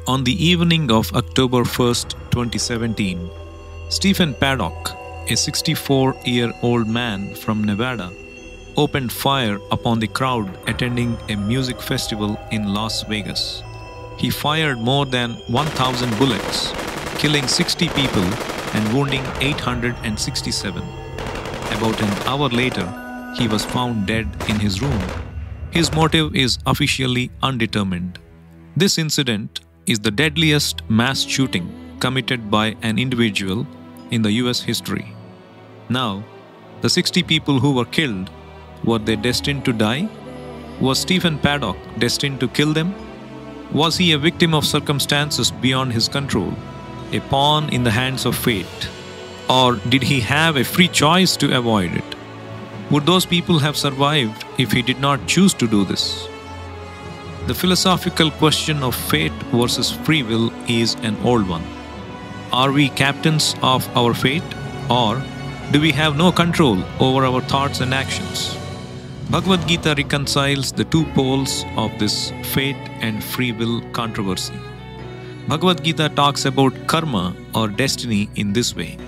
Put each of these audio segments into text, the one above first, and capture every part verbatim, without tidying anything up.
On the evening of October first, twenty seventeen, Stephen Paddock, a sixty-four-year-old man from Nevada, opened fire upon the crowd attending a music festival in Las Vegas. He fired more than one thousand bullets, killing sixty people and wounding eight hundred sixty-seven. About an hour later, he was found dead in his room. His motive is officially undetermined. This incident is the deadliest mass shooting committed by an individual in the U S history. Now, the sixty people who were killed, were they destined to die? Was Stephen Paddock destined to kill them? Was he a victim of circumstances beyond his control, a pawn in the hands of fate? Or did he have a free choice to avoid it? Would those people have survived if he did not choose to do this? The philosophical question of fate versus free will is an old one. Are we captains of our fate, or do we have no control over our thoughts and actions? Bhagavad Gita reconciles the two poles of this fate and free will controversy. Bhagavad Gita talks about karma or destiny in this way.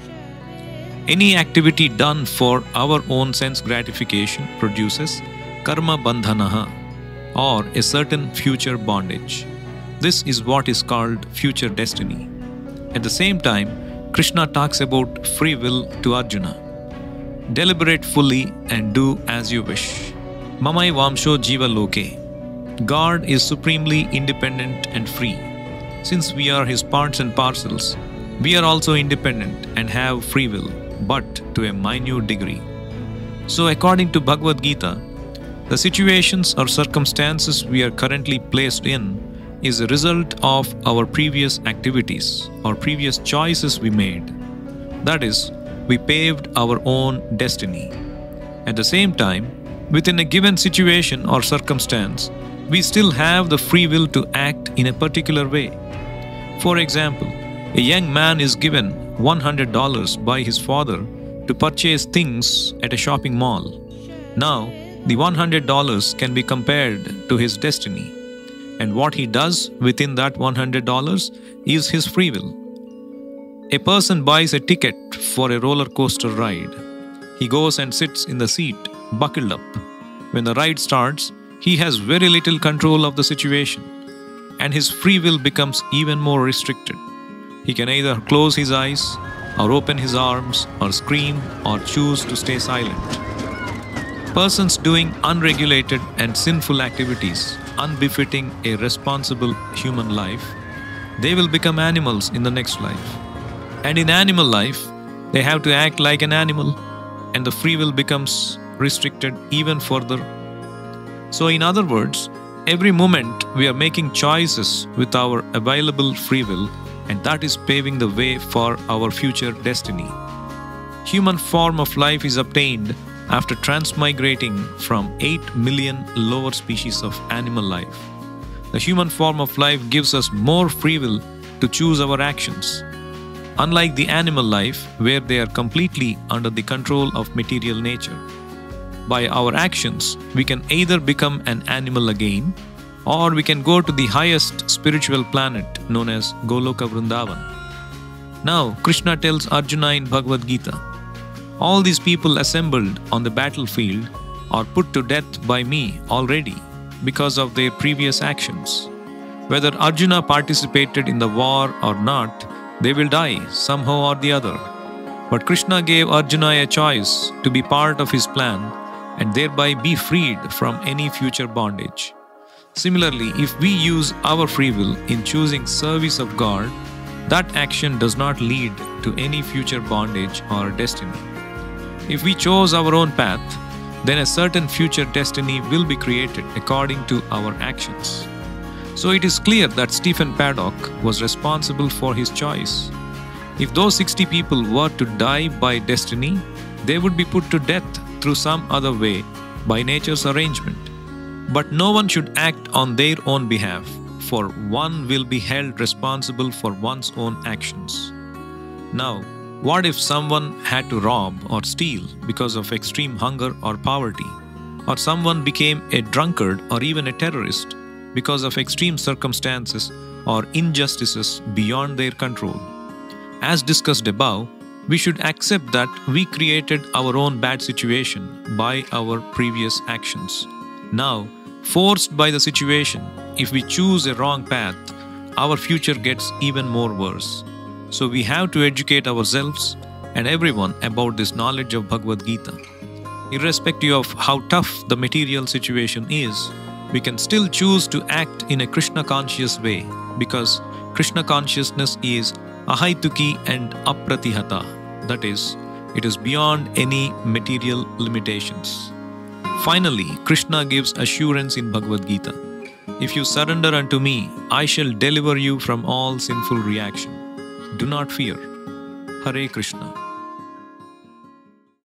Any activity done for our own sense gratification produces karma bandhanaha, or a certain future bondage. This is what is called future destiny. At the same time, Krishna talks about free will to Arjuna. Deliberate fully and do as you wish. Mamai Vamsho Jiva Loke. God is supremely independent and free. Since we are His parts and parcels, we are also independent and have free will, but to a minute degree. So according to Bhagavad Gita, the situations or circumstances we are currently placed in is a result of our previous activities or previous choices we made. That is, we paved our own destiny. At the same time, within a given situation or circumstance, we still have the free will to act in a particular way. For example, a young man is given one hundred dollars by his father to purchase things at a shopping mall. Now, the one hundred dollars can be compared to his destiny, and what he does within that one hundred dollars is his free will. A person buys a ticket for a roller coaster ride. He goes and sits in the seat, buckled up. When the ride starts, he has very little control of the situation, and his free will becomes even more restricted. He can either close his eyes, or open his arms, or scream, or choose to stay silent. Persons doing unregulated and sinful activities, unbefitting a responsible human life, they will become animals in the next life. And in animal life, they have to act like an animal, and the free will becomes restricted even further. So in other words, every moment we are making choices with our available free will, and that is paving the way for our future destiny. Human form of life is obtained after transmigrating from eight million lower species of animal life. The human form of life gives us more free will to choose our actions. Unlike the animal life, where they are completely under the control of material nature. By our actions, we can either become an animal again, or we can go to the highest spiritual planet known as Goloka Vrindavan. Now, Krishna tells Arjuna in Bhagavad Gita, all these people assembled on the battlefield are put to death by me already because of their previous actions. Whether Arjuna participated in the war or not, they will die somehow or the other. But Krishna gave Arjuna a choice to be part of his plan and thereby be freed from any future bondage. Similarly, if we use our free will in choosing service of God, that action does not lead to any future bondage or destiny. If we chose our own path, then a certain future destiny will be created according to our actions. So it is clear that Stephen Paddock was responsible for his choice. If those sixty people were to die by destiny, they would be put to death through some other way by nature's arrangement. But no one should act on their own behalf, for one will be held responsible for one's own actions. Now, what if someone had to rob or steal because of extreme hunger or poverty? Or someone became a drunkard or even a terrorist because of extreme circumstances or injustices beyond their control. As discussed above, we should accept that we created our own bad situation by our previous actions. Now, forced by the situation, if we choose a wrong path, our future gets even more worse. So we have to educate ourselves and everyone about this knowledge of Bhagavad Gita. Irrespective of how tough the material situation is, we can still choose to act in a Krishna conscious way, because Krishna consciousness is ahaituki and apratihata, that is, it is beyond any material limitations. Finally, Krishna gives assurance in Bhagavad Gita. If you surrender unto me, I shall deliver you from all sinful reaction. Do not fear. Hare Krishna.